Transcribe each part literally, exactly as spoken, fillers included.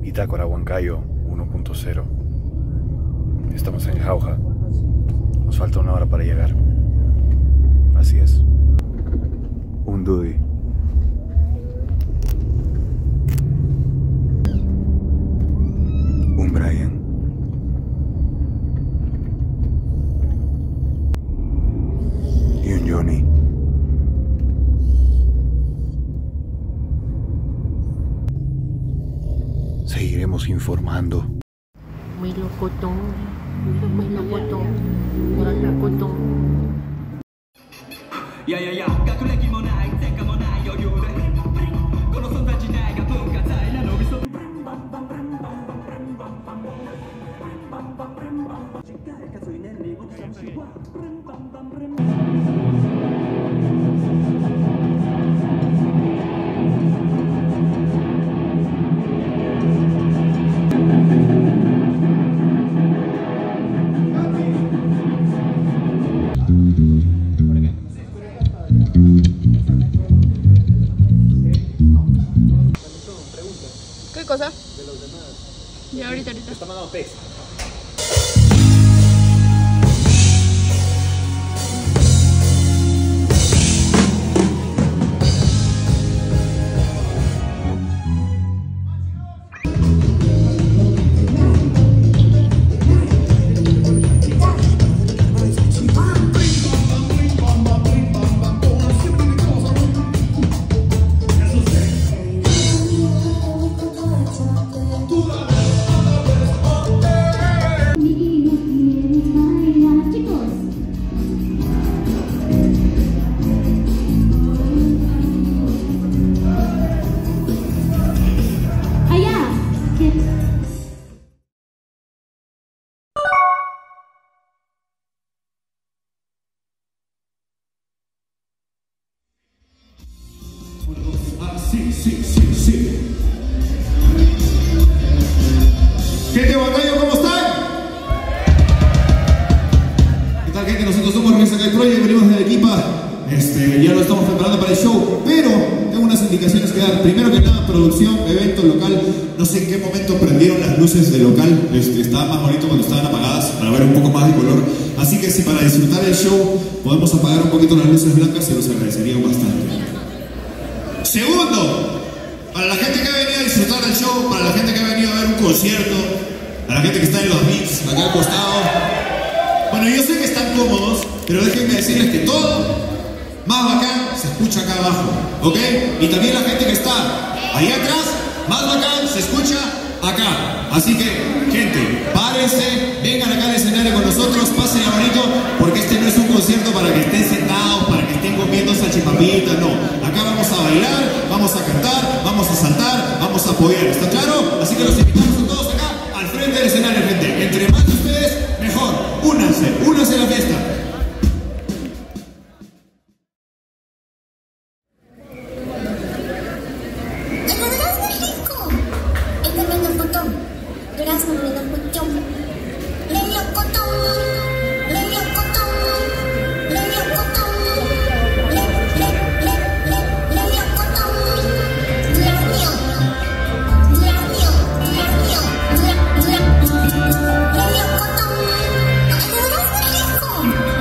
Bitácora Huancayo uno punto cero. Estamos en Jauja. Nos falta una hora para llegar. Así es. Un Dudi. Un Brian. Y un Jhonny. Seguiremos informando. Muy locotón, muy locotón, muy locotón. Ya, ya, ya. ¿Qué cosa? De los demás. Ya, ahorita, ahorita. Está mandando pez. Sí, sí, sí, sí. Gente de Huancayo, ¿cómo están? ¿Qué tal, gente? Nosotros somos Ryou Sakai y venimos de Arequipa. Este, ya lo estamos preparando para el show, pero tengo unas indicaciones que dar. Primero que nada, producción, evento local. No sé en qué momento prendieron las luces del local. Este, estaba más bonito cuando estaban apagadas para ver un poco más de color. Así que si para disfrutar el show podemos apagar un poquito las luces blancas, se los agradecería bastante. Segundo, para la gente que ha venido a disfrutar del show, para la gente que ha venido a ver un concierto, para la gente que está en los mix, acá al costado. Bueno, yo sé que están cómodos, pero déjenme decirles que todo más bacán se escucha acá abajo, ¿ok? Y también la gente que está ahí atrás, más bacán se escucha acá. Así que, gente, párense, vengan acá al escenario con nosotros, pasen a bonito, porque este no es un concierto para que estén sentados, para que estén comiendo salchipapitas, no. Acá vamos a bailar, vamos a cantar, vamos a saltar, vamos a apoyar, ¿está claro? Así que los invitamos a todos acá al frente del escenario, gente. Entre más de ustedes, mejor. Únanse, únanse a la fiesta. Thank you.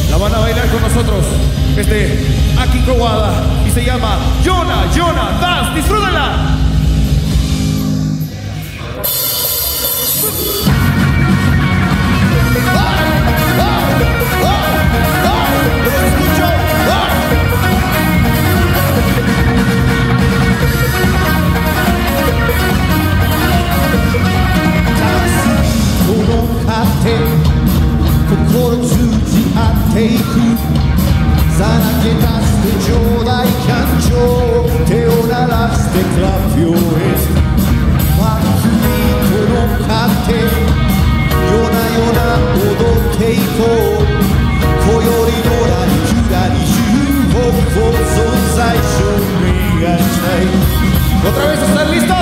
La van a bailar con nosotros desde aquí Kowada y se llama Yona, Yona, Dance. ¡Disfrútenla! ¿Otra vez están listos?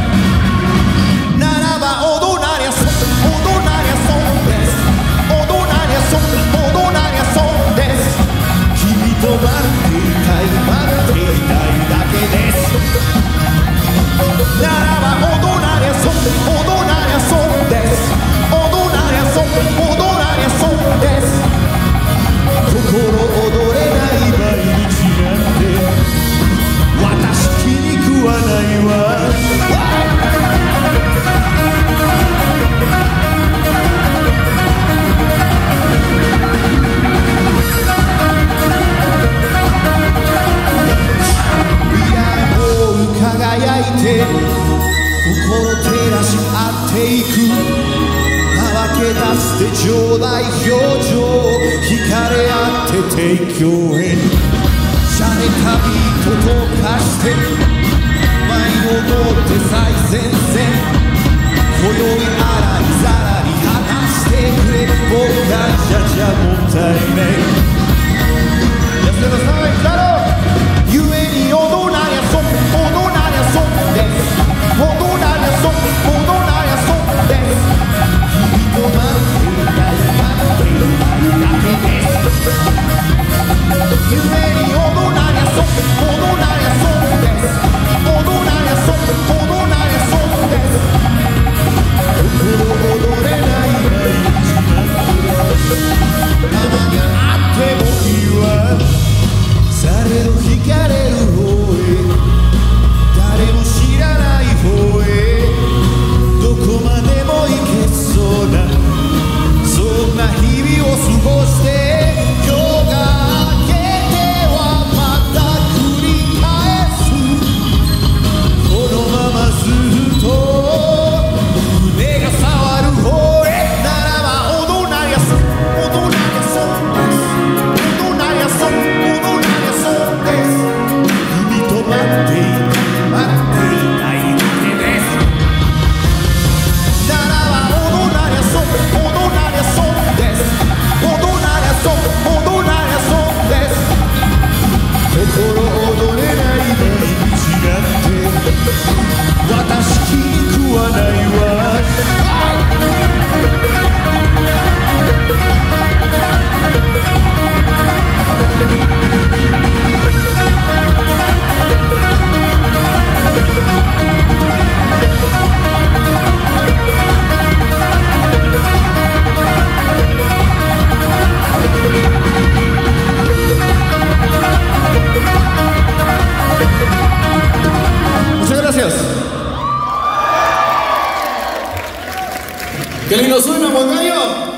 ¡Qué lindo suena, Huancayo!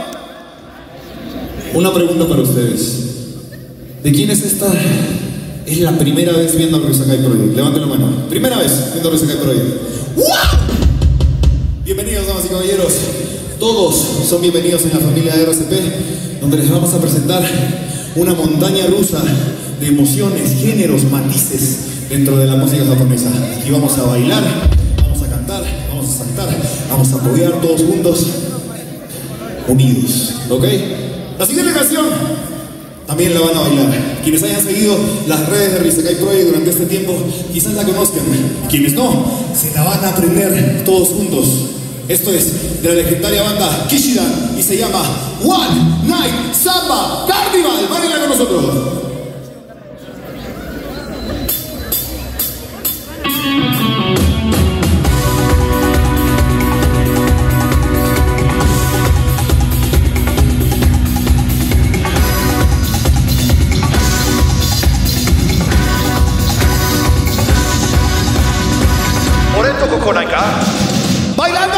Una pregunta para ustedes. ¿De quién es esta? Es la primera vez viendo a Ryou Sakai Project. Levanten la mano. Primera vez viendo a Ryou Sakai Project. ¡Wow! Bienvenidos, damas y caballeros. Todos son bienvenidos en la familia de R C P, donde les vamos a presentar una montaña rusa de emociones, géneros, matices dentro de la música japonesa. Aquí vamos a bailar, vamos a cantar, vamos a saltar, vamos a apoyar todos juntos, unidos, ¿ok? La siguiente canción también la van a bailar. Quienes hayan seguido las redes de Ryou Sakai Project durante este tiempo, quizás la conozcan. Quienes no, se la van a aprender todos juntos. Esto es de la legendaria banda Kishidan y se llama One Night Samba Carnival. Báilenla con nosotros. 男来ないか。 ¡Bailando!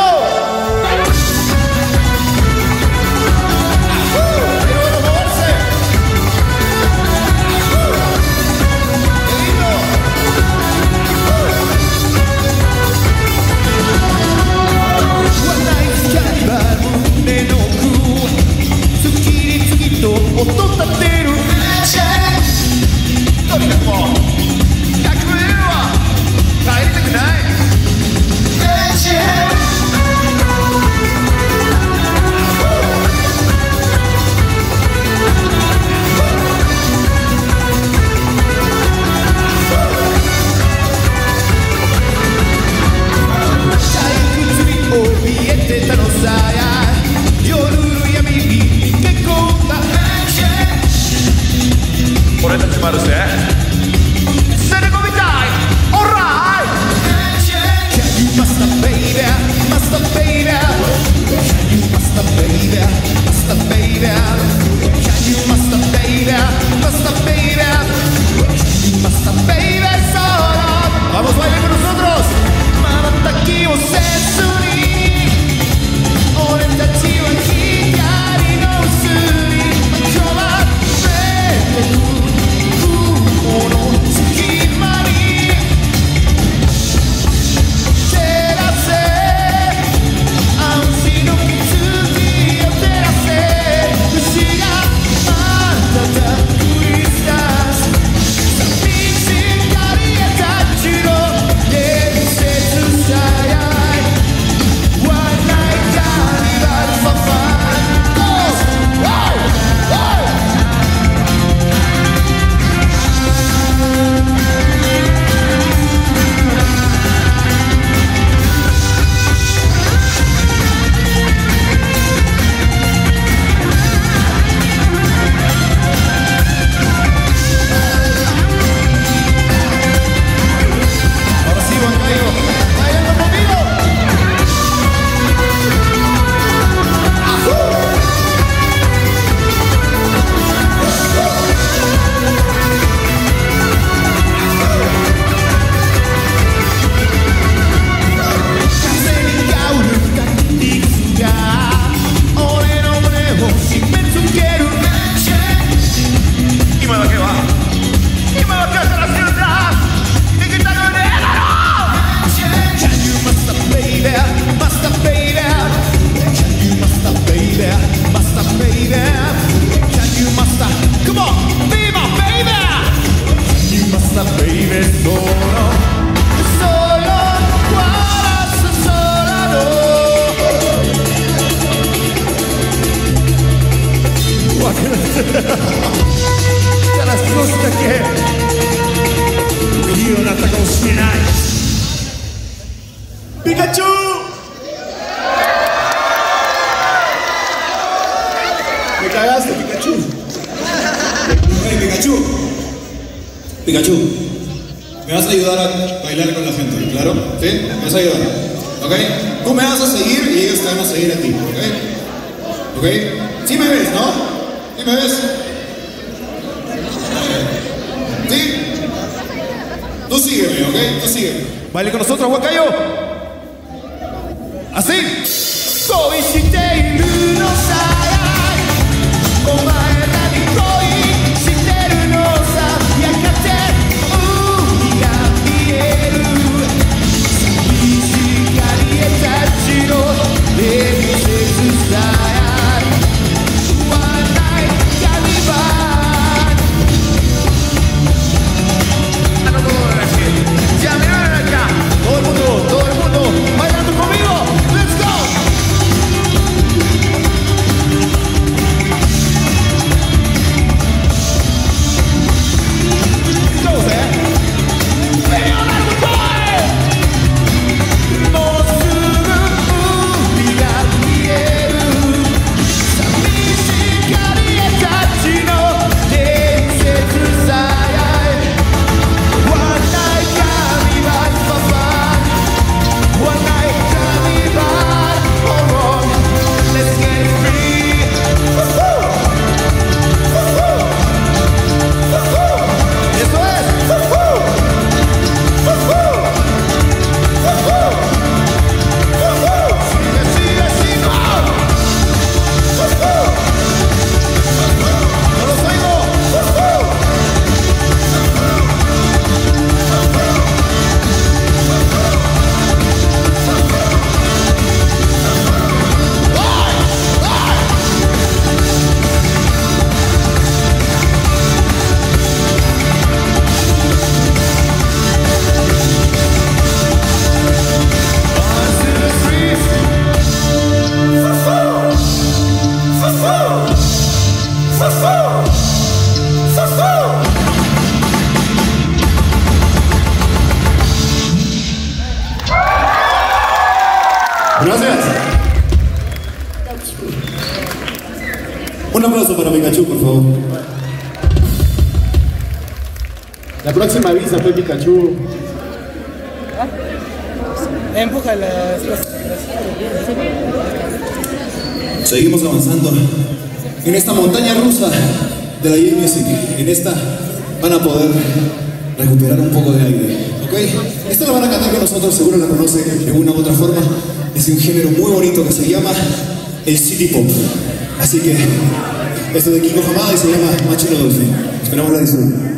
Pikachu, me vas a ayudar a bailar con la gente, ¿claro? ¿Sí? Me vas a ayudar, ¿ok? Tú me vas a seguir y ellos te van a seguir a ti, ¿ok? ¿Ok? ¿Sí me ves, no? ¿Sí me ves? ¿Sí? Tú sígueme, ¿ok? Tú sígueme. Baile con nosotros, Huancayo. Así. Gracias. Un aplauso para Pikachu, por favor. La próxima visa fue Pikachu. Empuja las... Seguimos avanzando en esta montaña rusa de la J Music. En esta van a poder recuperar un poco de aire, ¿ok? Esta la van a cantar con nosotros, seguro la conocen de una u otra forma. Es un género muy bonito que se llama el City Pop. Así que esto de Kiko Hamada y se llama Machino Dolphin. Esperamos la disfruten.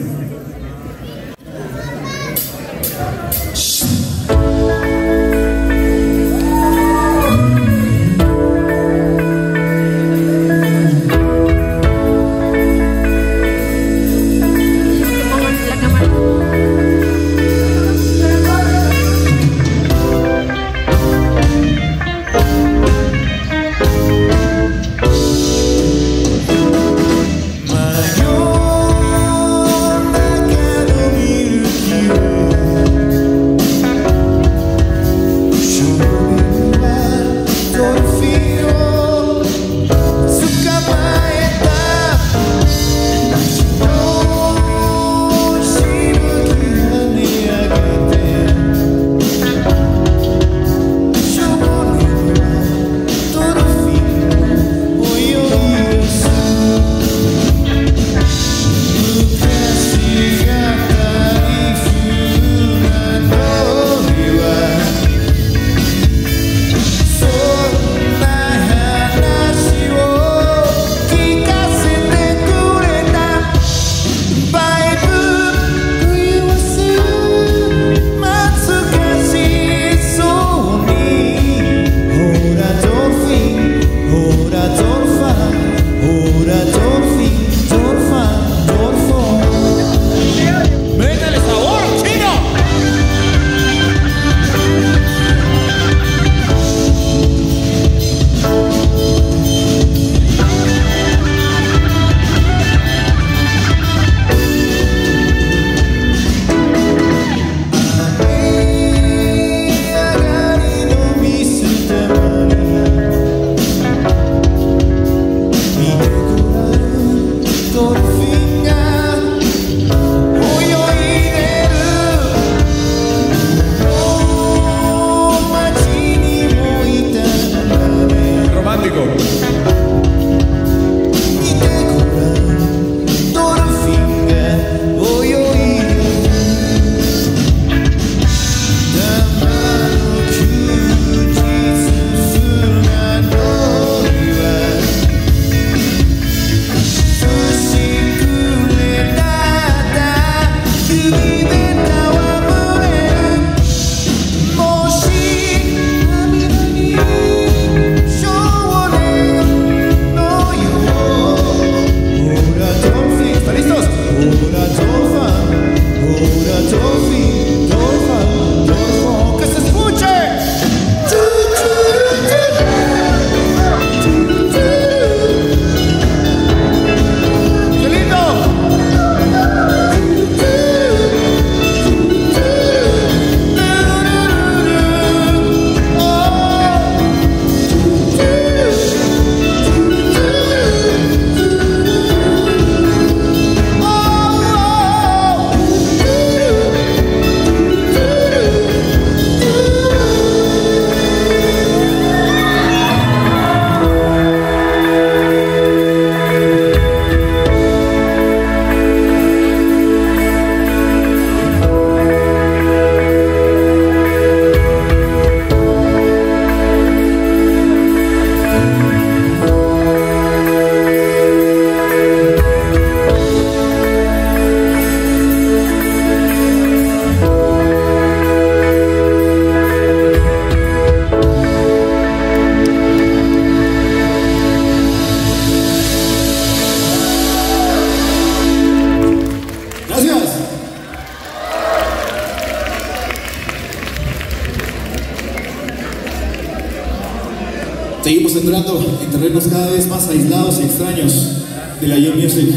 Seguimos entrando en terrenos cada vez más aislados y extraños de la J Music.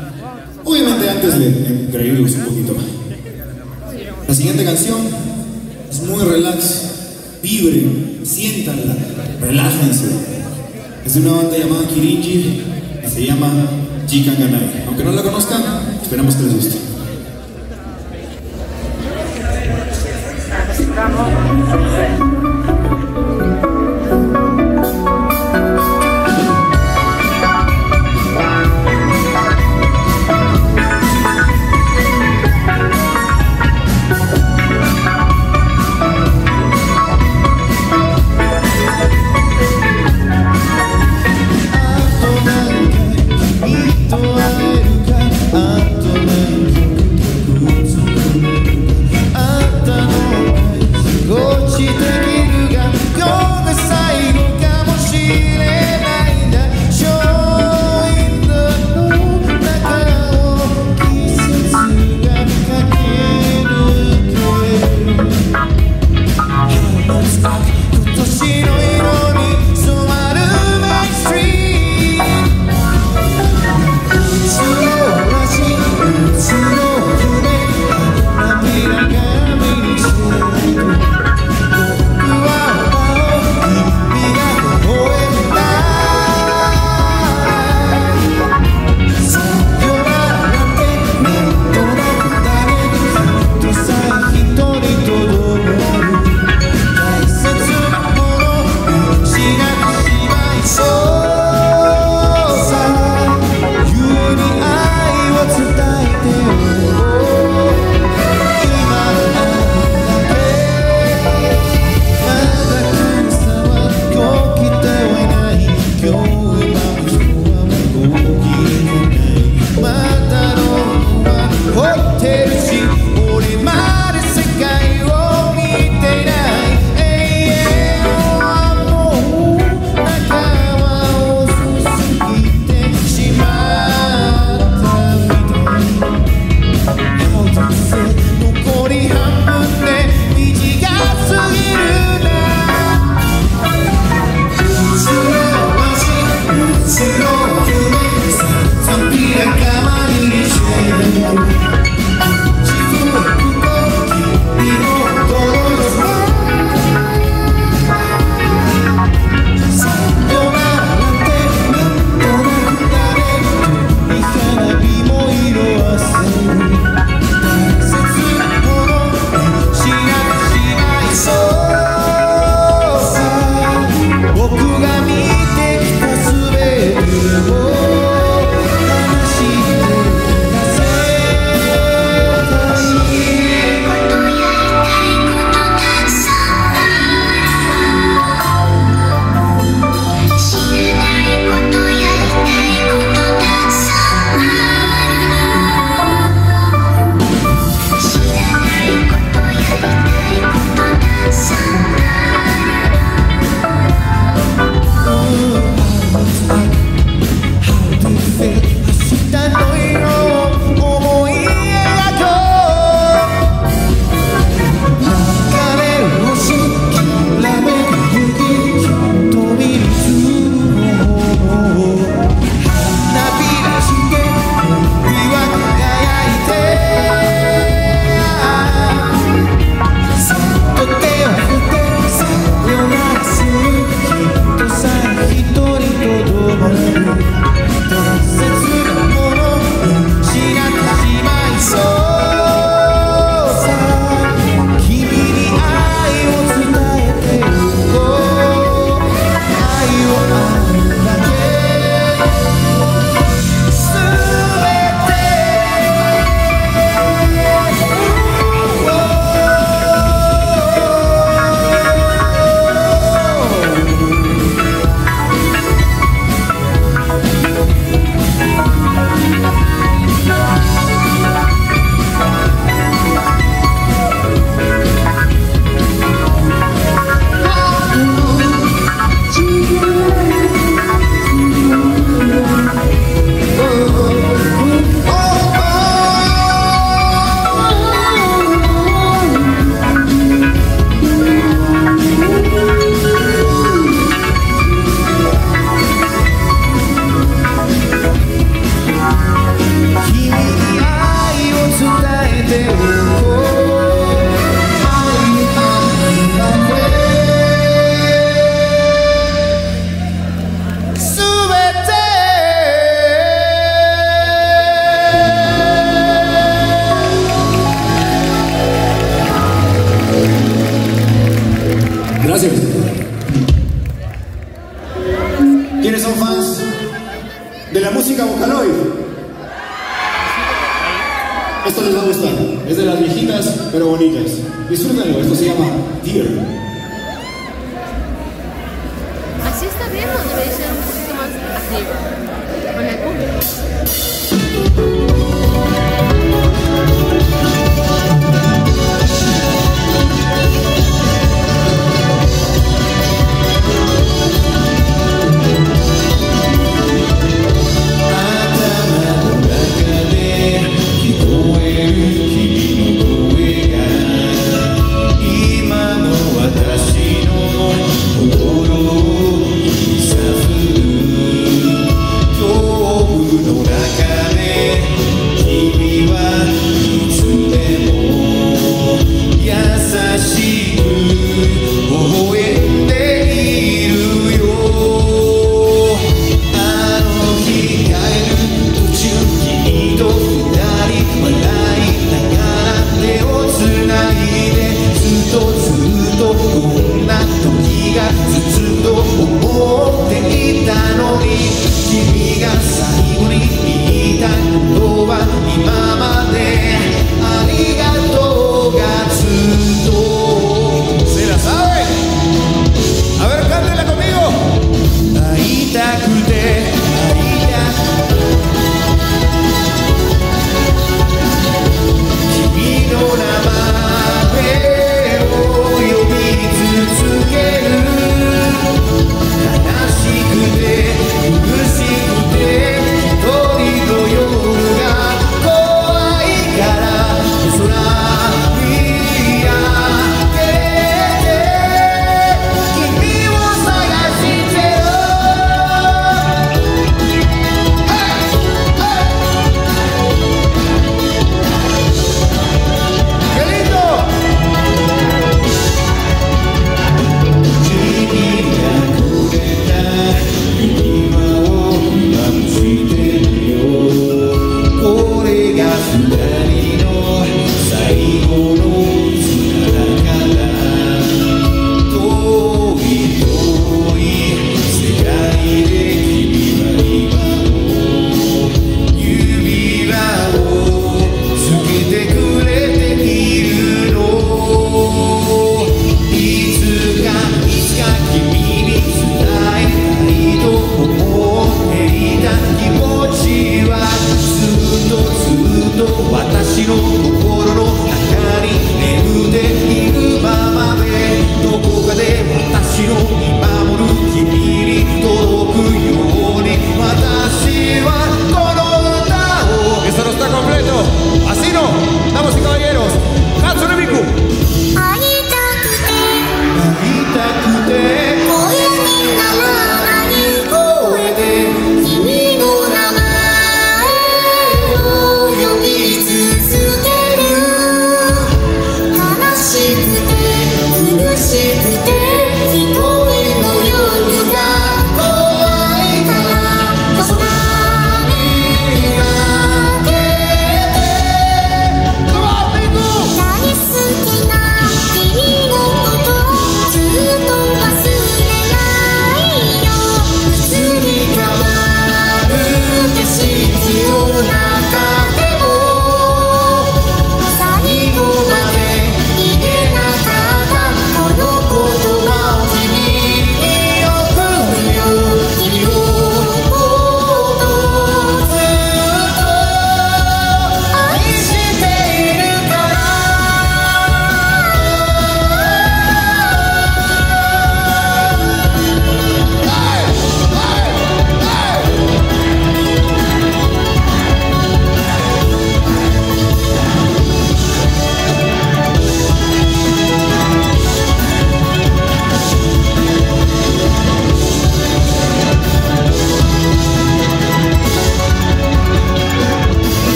Obviamente antes de engreírlos un poquito. La siguiente canción es muy relax, vibren, siéntanla, relájense. Es una banda llamada Kirinji que se llama Jikanganai. Aunque no la conozcan, esperamos que les guste. Gracias. ¿Quiénes son fans de la música Vocaloid? Esto les va a gustar. Es de las viejitas, pero bonitas. Disfrútenlo. Esto se llama Dear. Así está bien, o debe ser un poquito más arriba. Con el público. What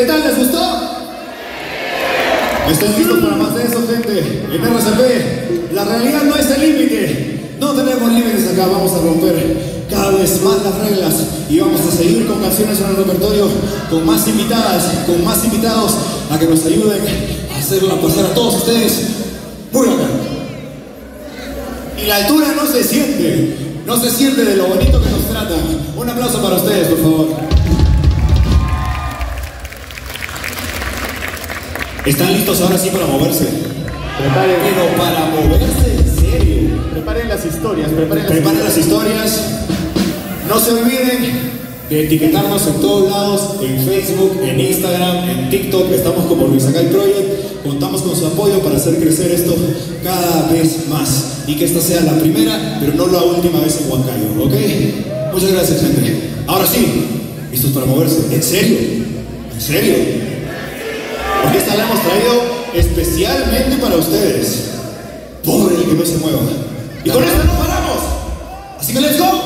¿Qué tal? ¿Les gustó? ¿Están listos para más de eso, gente? En R C P, la realidad no es el límite. No tenemos límites acá, vamos a romper cada vez más las reglas y vamos a seguir con canciones en el repertorio, con más invitadas, con más invitados a que nos ayuden a hacerla pasar a todos ustedes muy bacán. Y la altura no se siente, no se siente de lo bonito que nos tratan. Un aplauso para ustedes, por favor. ¿Están listos ahora sí para moverse? Preparen, Pero para moverse, en serio. preparen las historias, preparen las Preparen las historias. No se olviden de etiquetarnos en todos lados, en Facebook, en Instagram, en TikTok. Estamos como Ryou Sakai Project. Contamos con su apoyo para hacer crecer esto cada vez más. Y que esta sea la primera, pero no la última vez en Huancayo, ¿ok? Muchas gracias, gente. Ahora sí, ¿listos para moverse? ¿En serio? ¿En serio? Porque esta la hemos traído especialmente para ustedes. Pobre el que no se mueva. Y con esto no paramos. Así que let's go.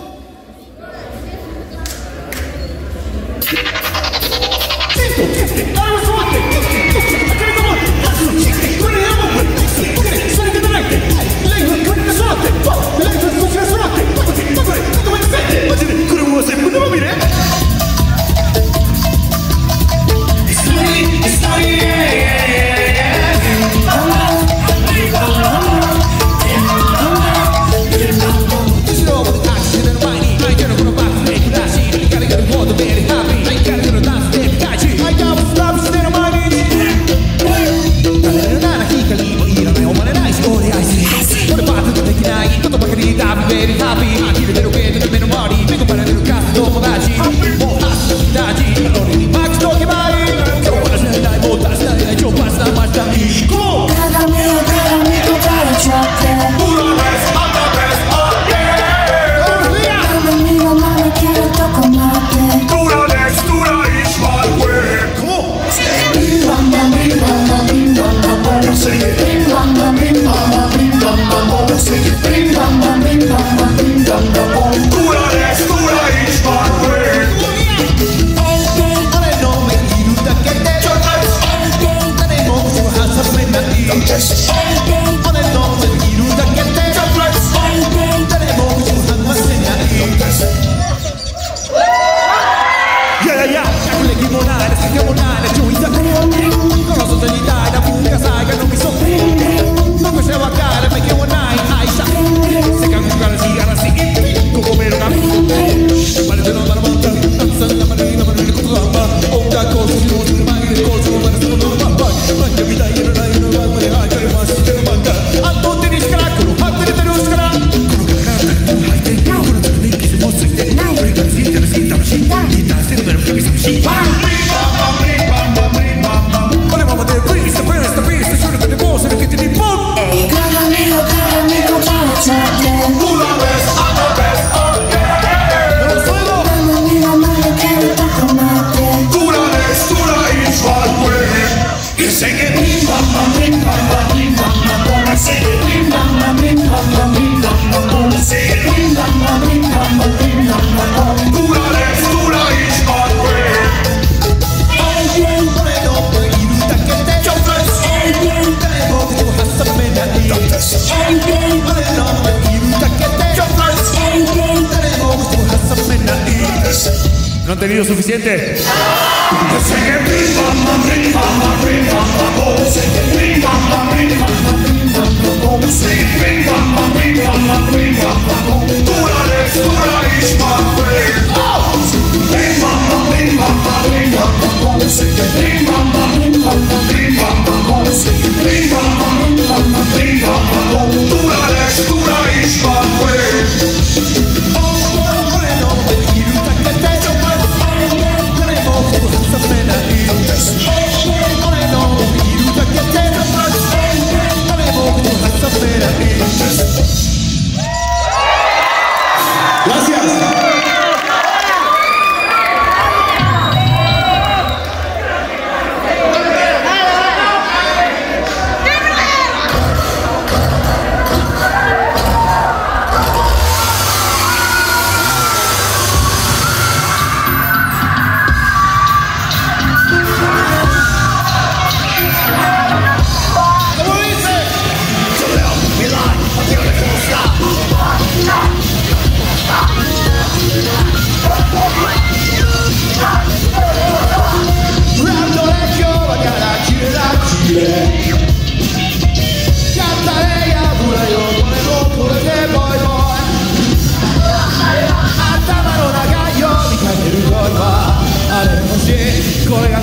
¿No han tenido suficiente?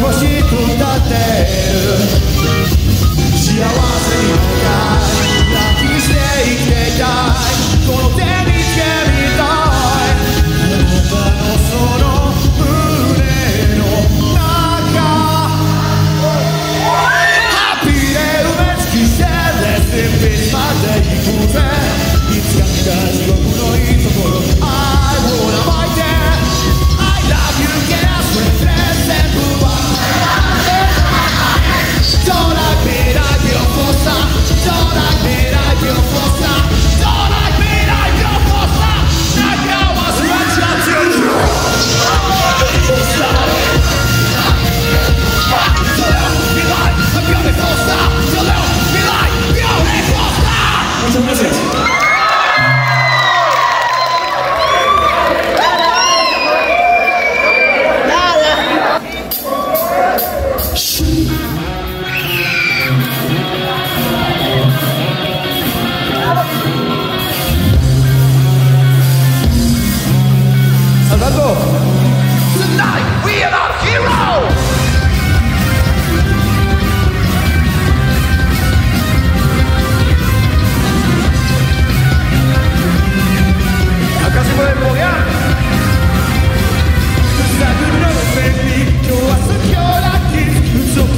欲しくたって幸せになりたい楽にして生きていたいこの手につけみたいあなたのその胸の中ハッピーで埋め尽くしてレッスンピースまで行くぜいつか見た地獄のいいところ I wanna fight it I love you guess with less than blue Don't like me like your foster Don't like me like your foster Don't like me like your foster Like I was right up to you Foster Don't let me like a beauty foster Don't let me like beauty foster Muchas gracias Tonight we are our heroes! 赤字声もやふさぐの目に今日は即興ラッキー嘘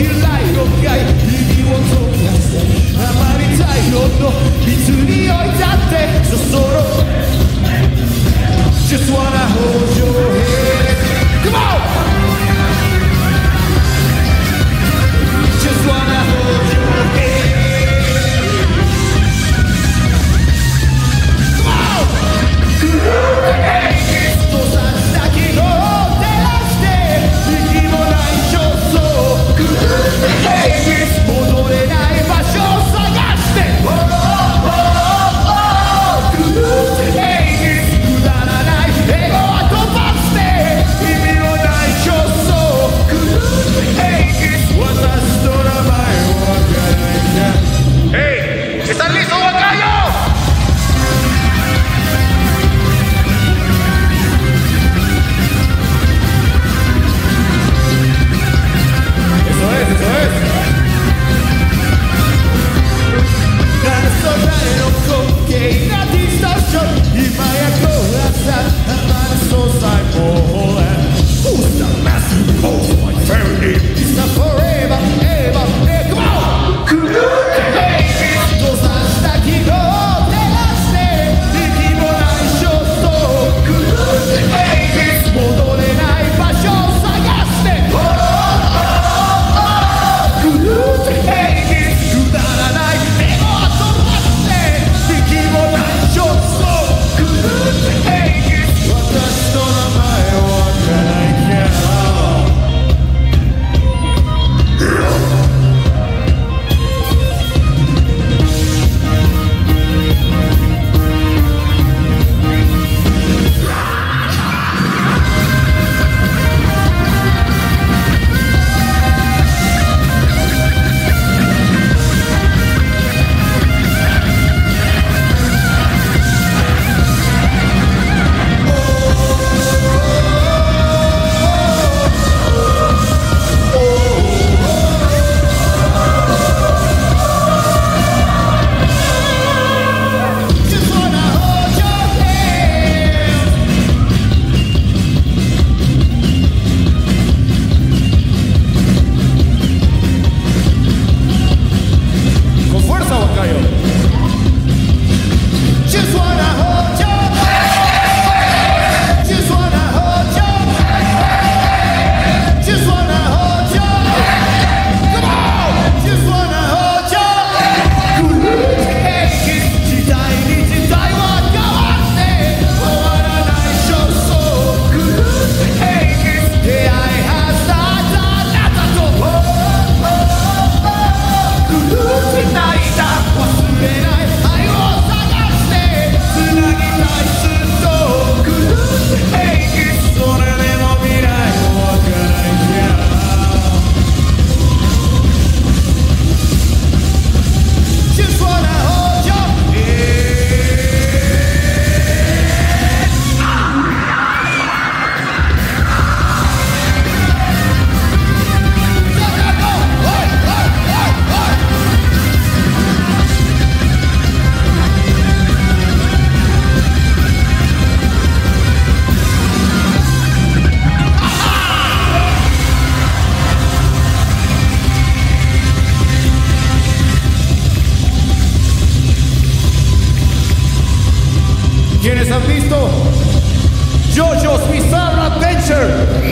han visto JoJo's Bizarre Adventure.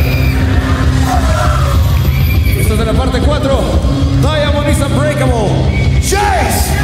Esto es de la parte cuatro. Diamond is Unbreakable. Chase.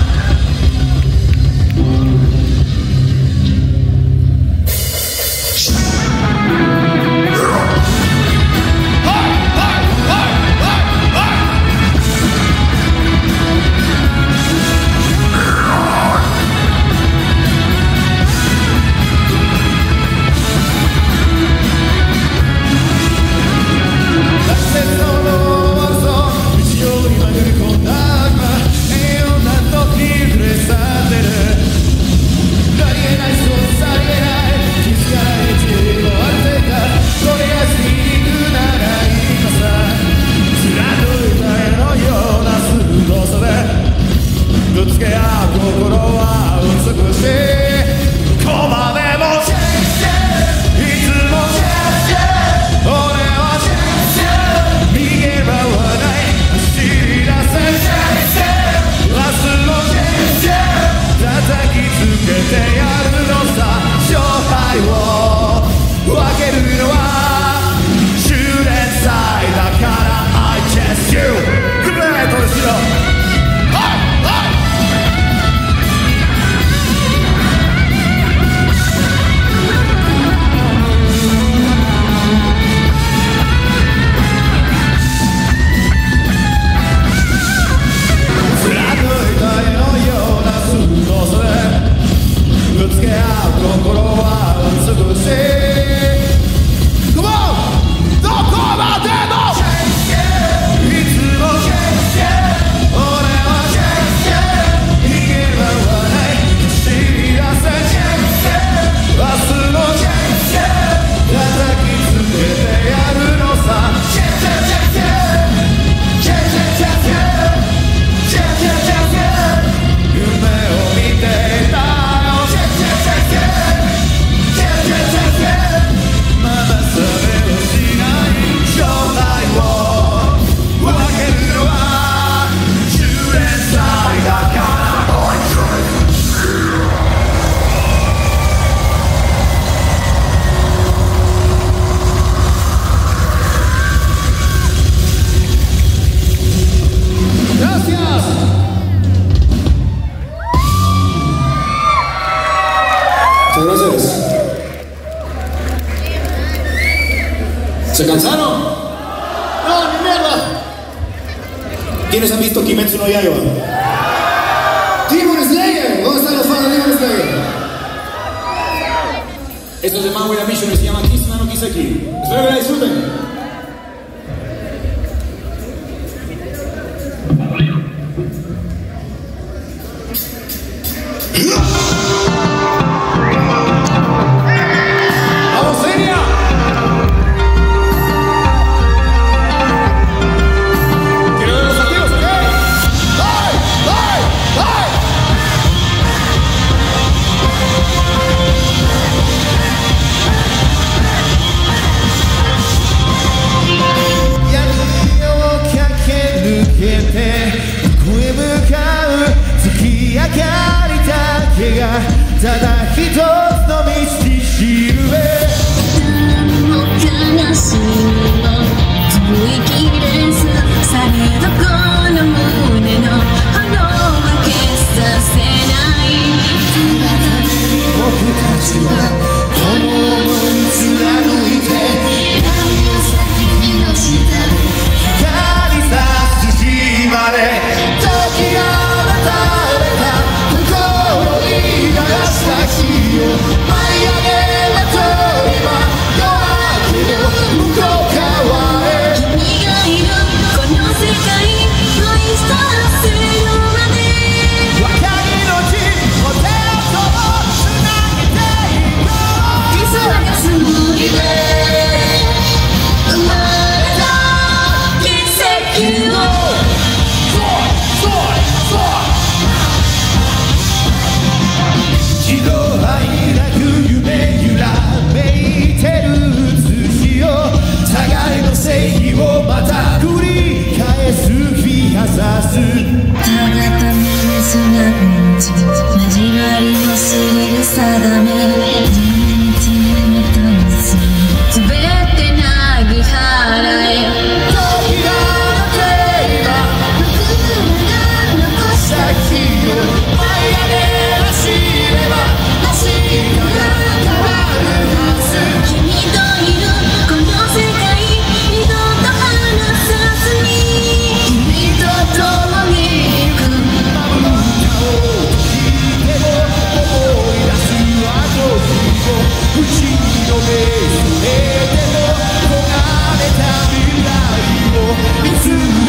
¿Se cansaron? ¡No, ni mierda! ¿Quiénes han visto Kimetsu no Yaiba? ¡Demon Slayer! ¿Dónde están los fans de Demon Slayer? Esto es de Mango y la Mission y se llama Kisuna no Kiseki. Espero que la disfruten. Decided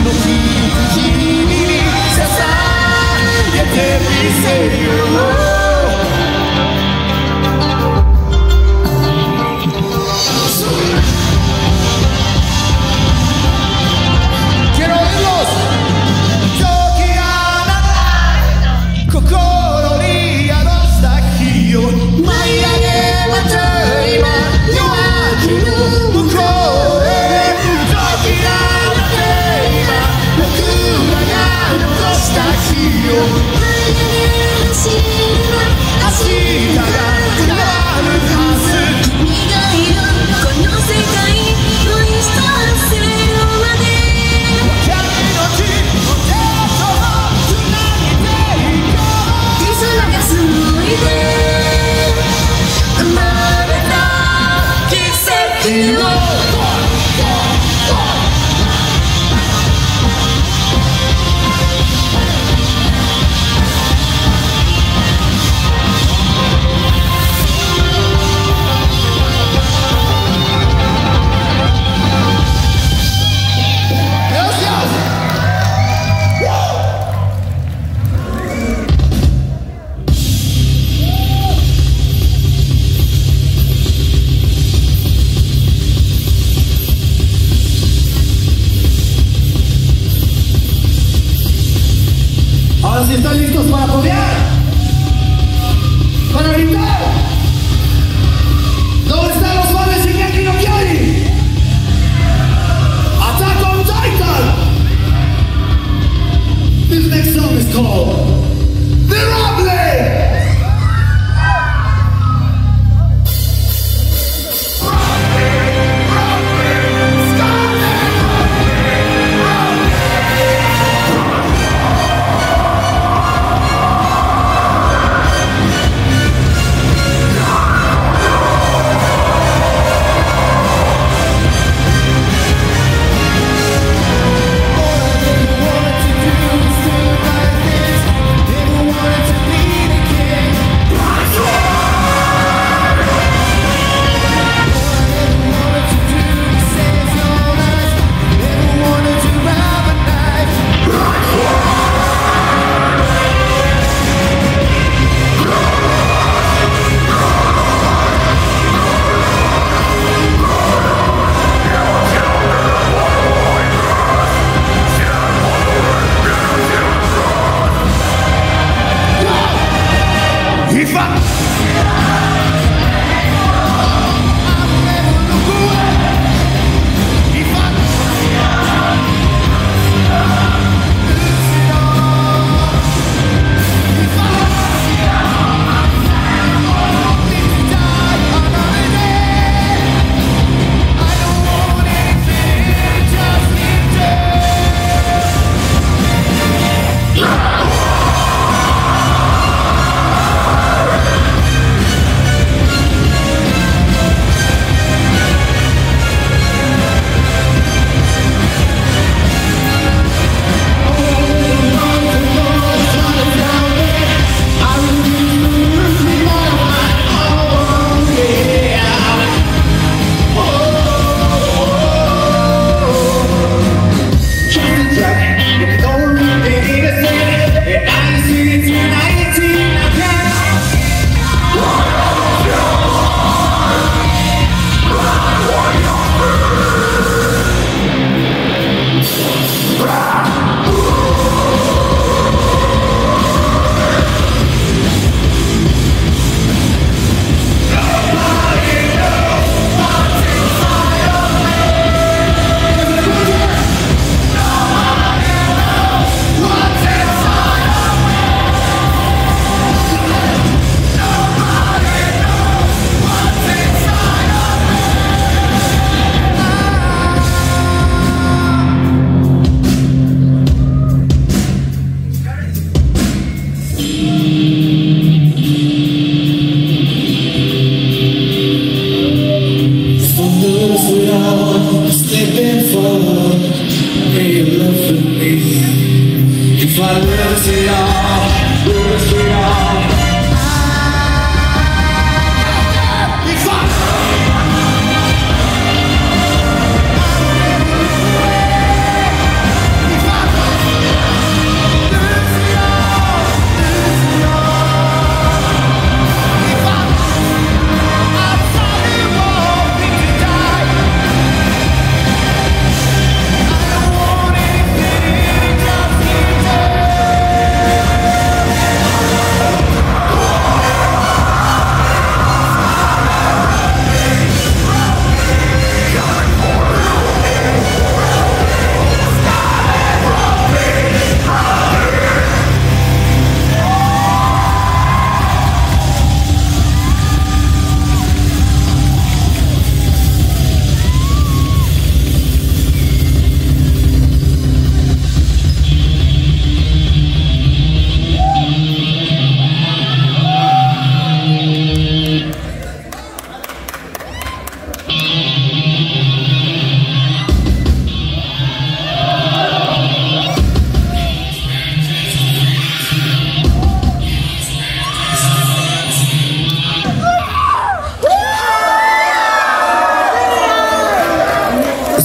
¿Están listos para apoyar? ¿Para gritar? ¿Dónde están los fans de Shingeki no Kyojin? Attack on Titan! This next song is called Derable!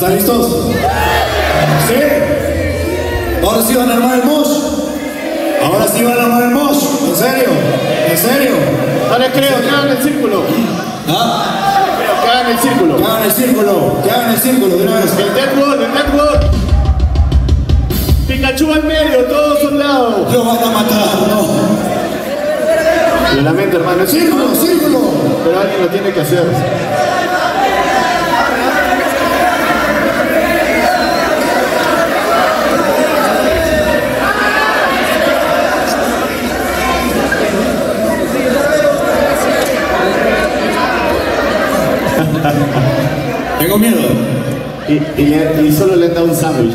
¿Están listos? ¿Sí? Ahora sí van a armar el mosh. Ahora sí van a armar el mosh. ¿En serio? ¿En serio? No les creo, que hagan el círculo. ¿Ah? Que hagan el círculo. Que hagan el círculo. Que hagan el círculo de una vez. El network, el network. Pikachu al medio, todos a un lado. Lo van a matar, no. Lo lamento, hermano. Círculo, círculo. Pero alguien lo tiene que hacer. Tengo miedo. Y, y, le, y solo le han dado un sándwich.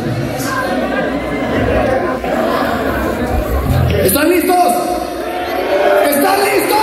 ¿Están listos? ¿Están listos?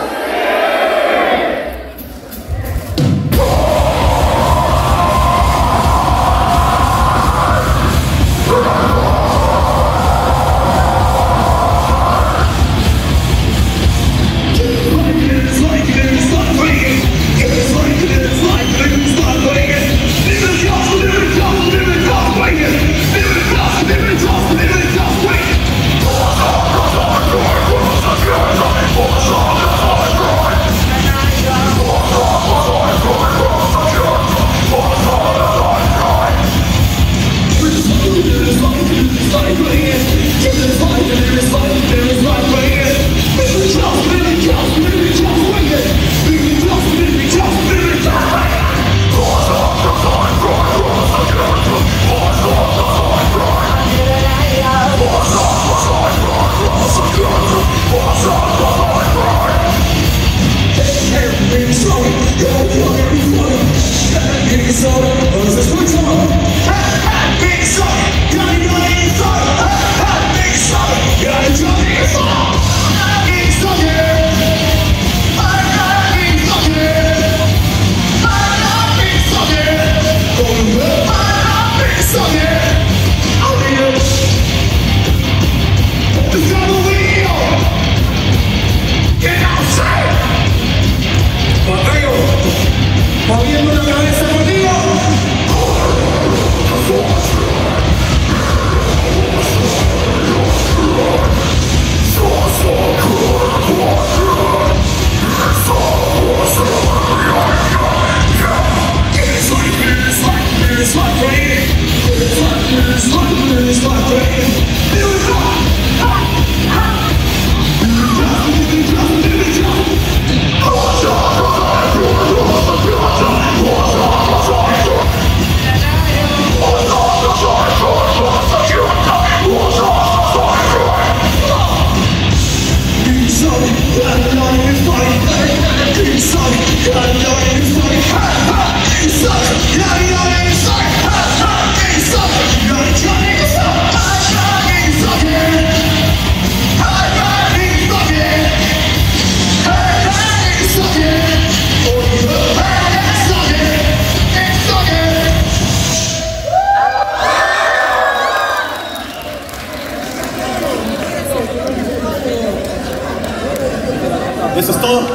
Eso es todo.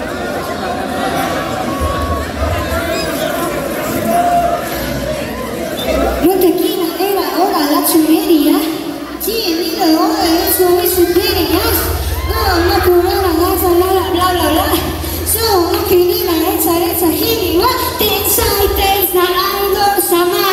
No tequila era ahora la chulería. Sí, digo, ahora eso es superior. No, no corona, bla bla bla bla bla. So, no quería esa esa hiriwa. Tensai tensa idol sama.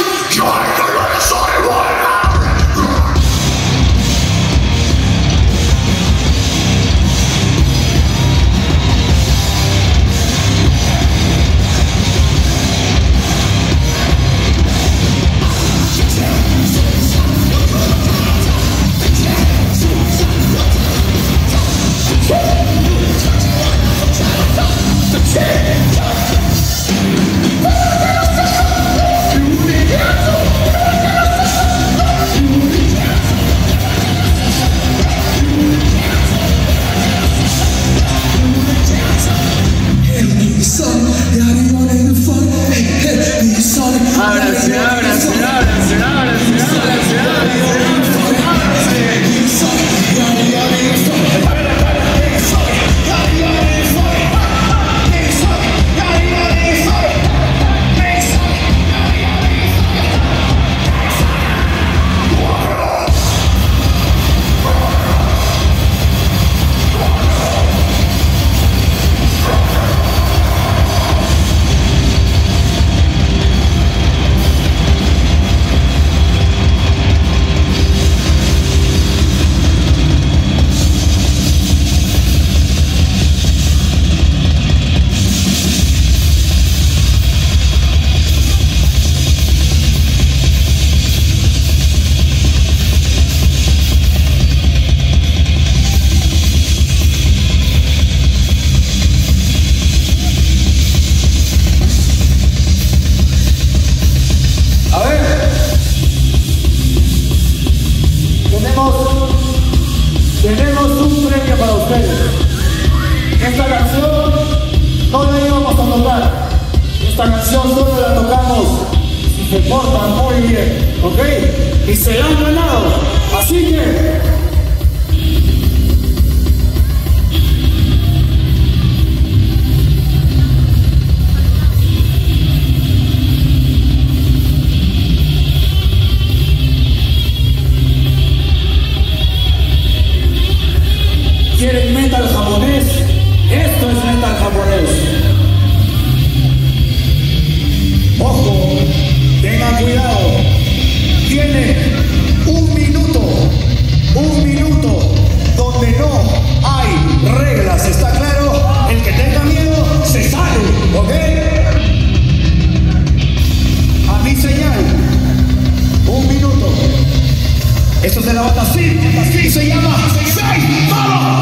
tenemos un premio para ustedes. Esta canción no la íbamos a tocar. Esta canción solo la tocamos si se portan muy bien, ¿ok? Y se la han ganado. Así que... ¿quieren metal japonés? Esto es metal japonés. Ojo, tengan cuidado. Tienen un minuto, un minuto donde no hay reglas, ¿está claro? El que tenga miedo se sale, ¿ok? A mi señal, un minuto. Esto es de la banda así, así se llama seis, ¡vamos!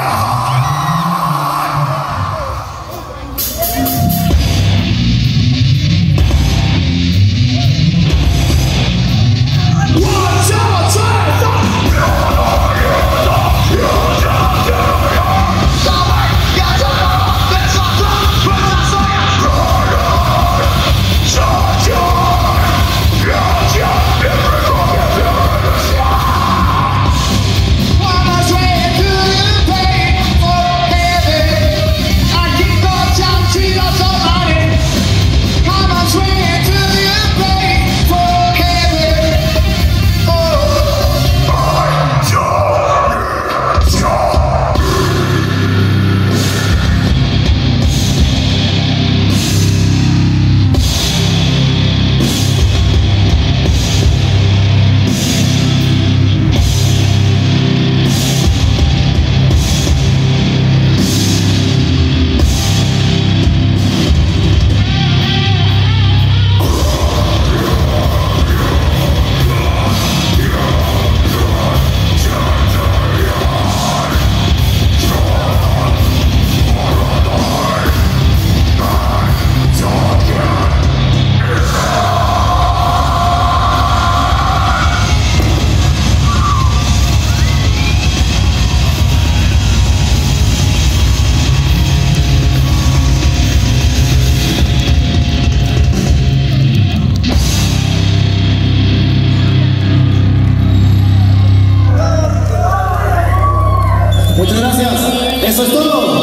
Eso es todo.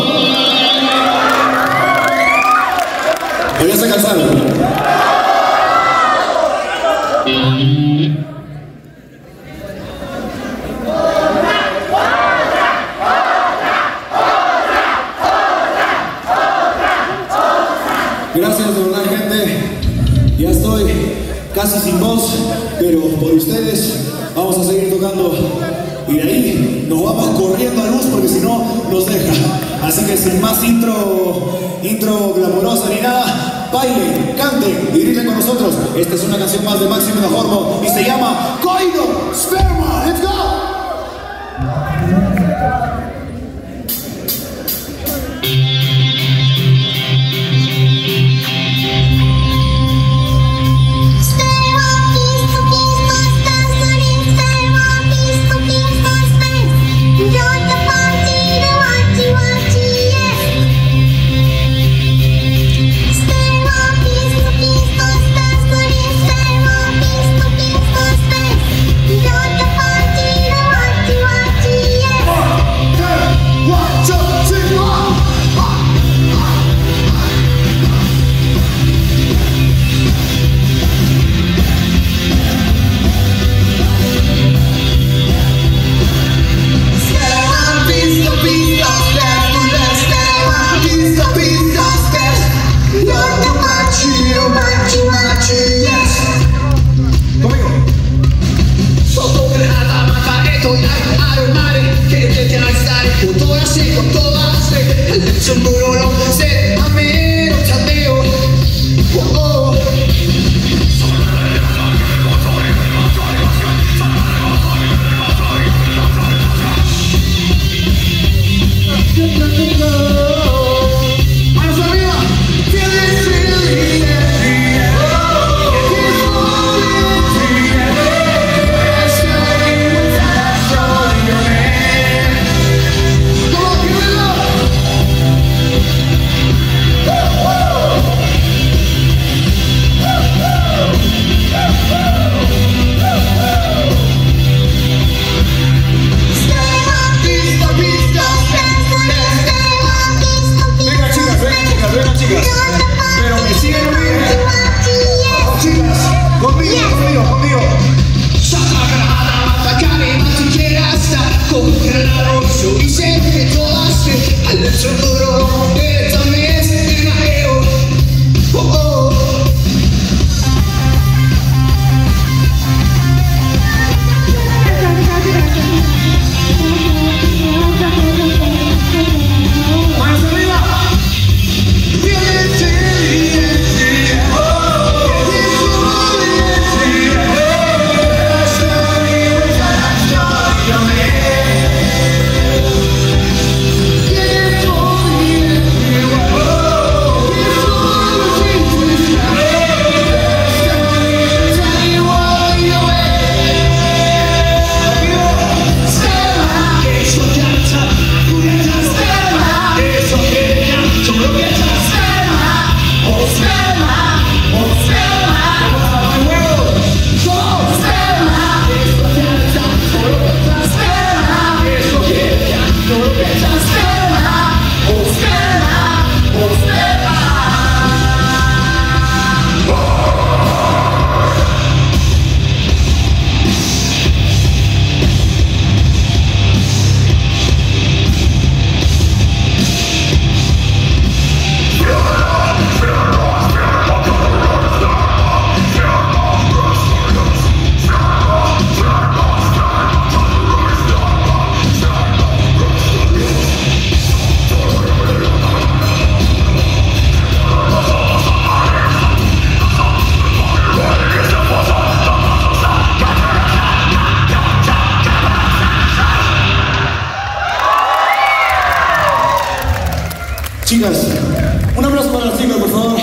¿O ya se cansaron? Gracias de verdad, gente. Ya estoy casi sin voz, pero por ustedes vamos a seguir tocando. Y de ahí nos vamos corriendo a luz porque si no nos deja. Así que sin más intro, intro glamorosa ni nada, bailen, canten y griten con nosotros. Esta es una canción más de Máximo Naformo y se llama Koido Sperma. ¡Let's go! Don't Chicas, un aplauso para las chicas, por favor.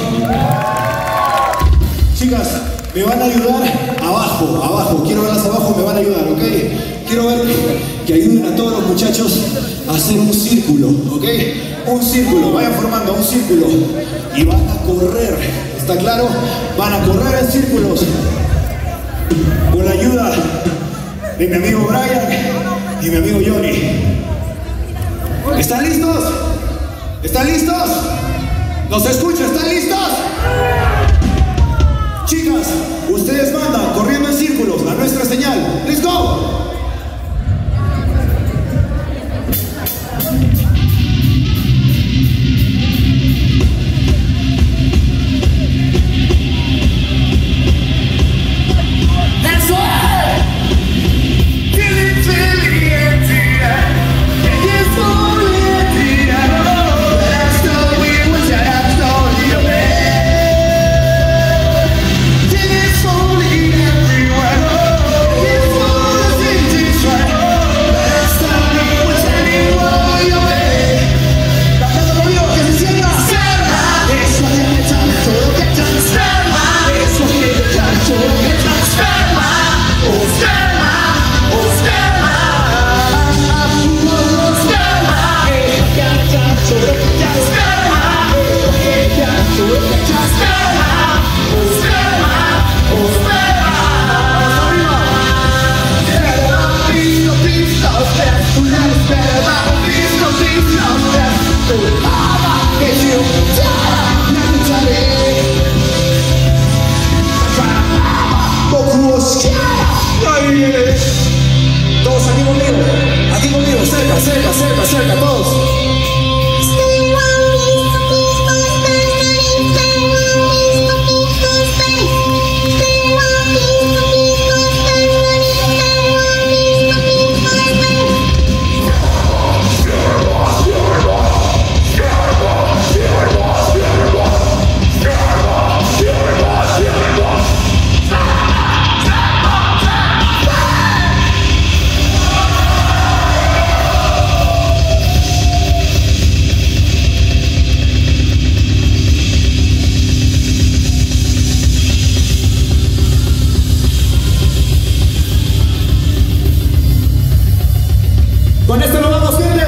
Chicas, me van a ayudar abajo, abajo. Quiero verlas abajo, me van a ayudar, ¿ok? Quiero ver que ayuden a todos los muchachos a hacer un círculo, ¿ok? Un círculo, vayan formando un círculo. Y van a correr, ¿está claro? Van a correr en círculos. Con la ayuda de mi amigo Brian y mi amigo Jhonny. ¿Están listos? ¿Están listos? ¿Nos escuchan? ¿Están listos? Chicas, ustedes mandan corriendo en círculos a nuestra señal. ¡Let's go! Todos aquí conmigo, aquí conmigo, cerca, cerca, cerca, cerca, todos. Con esto nos vamos, gente.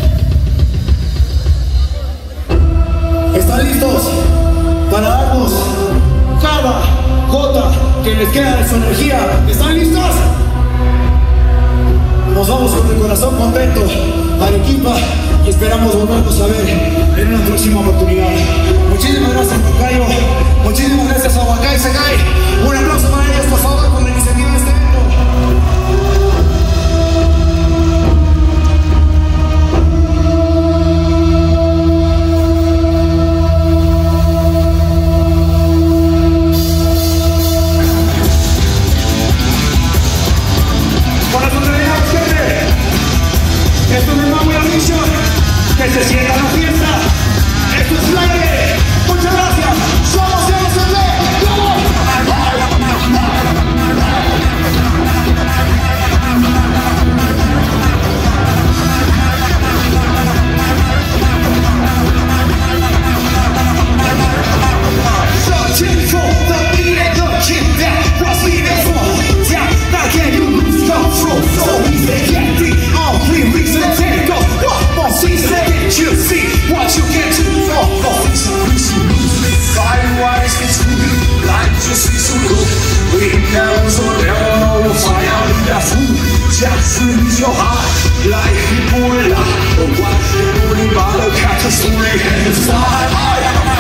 ¿Están listos para darnos cada gota que les queda de su energía? ¿Están listos? Nos vamos con el corazón contento a Arequipa y esperamos volvernos a ver en una próxima oportunidad. Muchísimas gracias, Huancayo. Muchísimas gracias a Ryou Sakai. Un aplauso para ellos, por favor, por la iniciativa de este evento. Esto es una buena misión, que se sienta la fiesta. Esto es el aire. Muchas gracias. Somos el S D. Searching for the beat and the kid that was leaving for down. Now can you lose control? So easy, get the all three reasons. Take off one more season. Did you see what you get to? All four reasons. Firewise gets moving like just so good. We never so never fire in the food. Just lose your heart like people lie. But what you only bother catch a story and fly.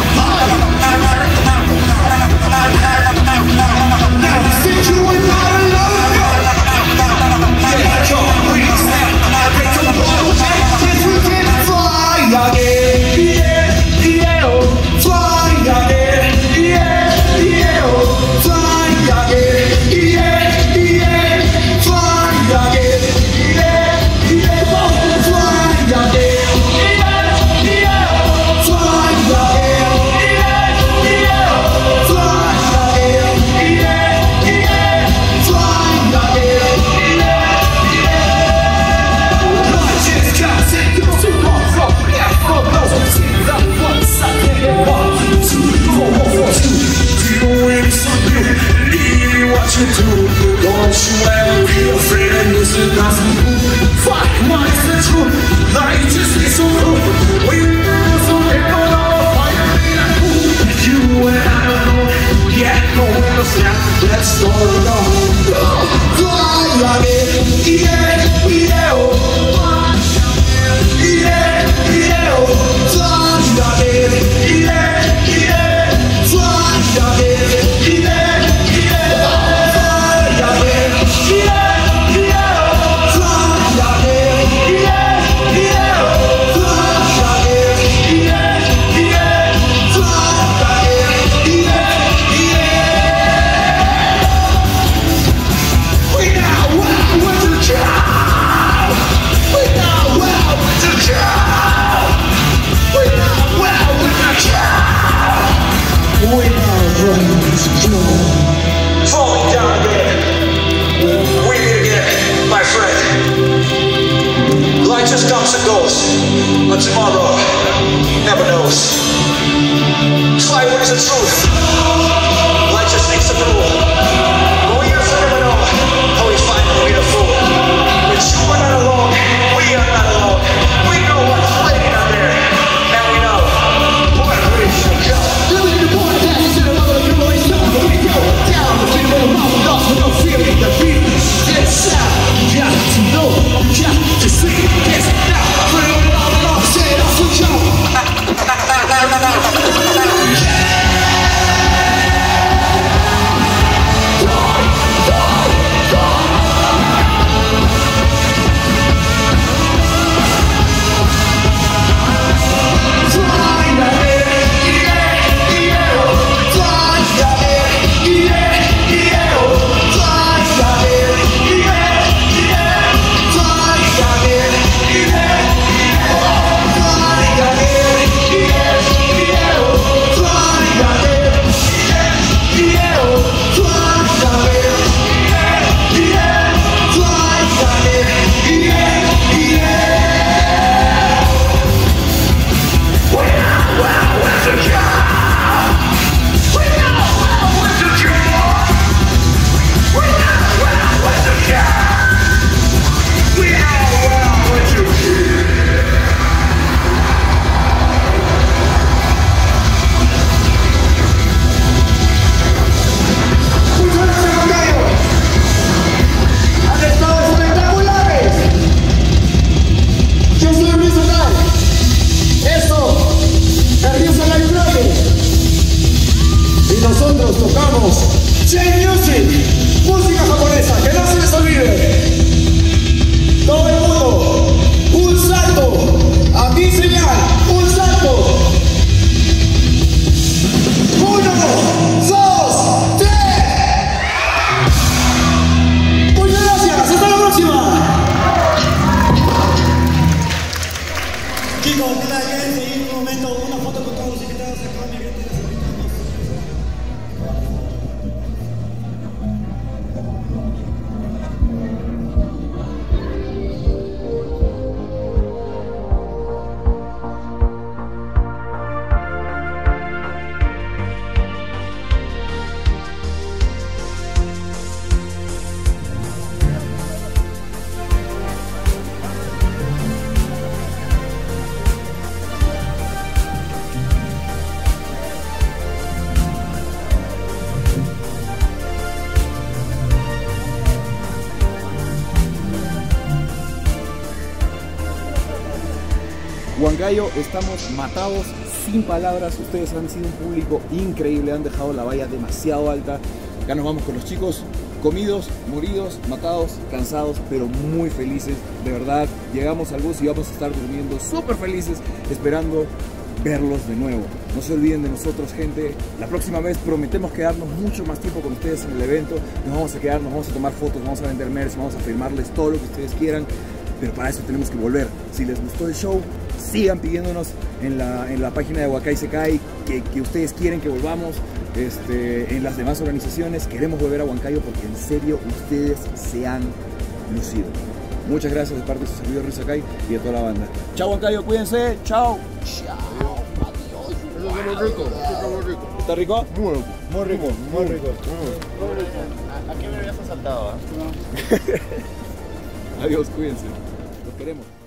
Now you think you ain't not alone. Yeah, come we snap. I get to blow. If we can fly again, yeah, yeah, oh, fly again, yeah, yeah, oh, fly again, yeah, yeah, fly again, yeah, yeah, oh, fly again, yeah, yeah, oh, fly again, yeah, yeah. comes and goes, but tomorrow never knows. Try what is the truth. Life just makes a fool. But we also never know how we finally get a fool. But you are not alone. We are not alone. We know what's waiting out there, and we know what we should go. Living in the border town, you should have known you always know where we go. Down the street with a mouth and lost with no feeling. The beat is sound. You got to know, you got to see this now. Put it on the line, I'll say it, I'll switch up. Huancayo, estamos matados, sin palabras. Ustedes han sido un público increíble, han dejado la valla demasiado alta. Acá nos vamos con los chicos, comidos, moridos, matados, cansados, pero muy felices. De verdad, llegamos al bus y vamos a estar durmiendo súper felices, esperando verlos de nuevo. No se olviden de nosotros, gente. La próxima vez prometemos quedarnos mucho más tiempo con ustedes en el evento. Nos vamos a quedar, nos vamos a tomar fotos, vamos a vender merch, vamos a firmarles todo lo que ustedes quieran. Pero para eso tenemos que volver. Si les gustó el show, sigan pidiéndonos en la, en la página de Ryou Sakai que, que ustedes quieren que volvamos. Este, en las demás organizaciones queremos volver a Huancayo porque en serio ustedes se han lucido. Muchas gracias de parte de su servidor Ryou Sakai y de toda la banda. Chao Huancayo, cuídense. Chao. Chao. Eso es muy rico. Eso es muy rico. ¿Está rico? Muy rico. Muy rico. Muy rico. Muy rico. ¿A qué me habías asaltado? Adiós, cuídense. Los queremos.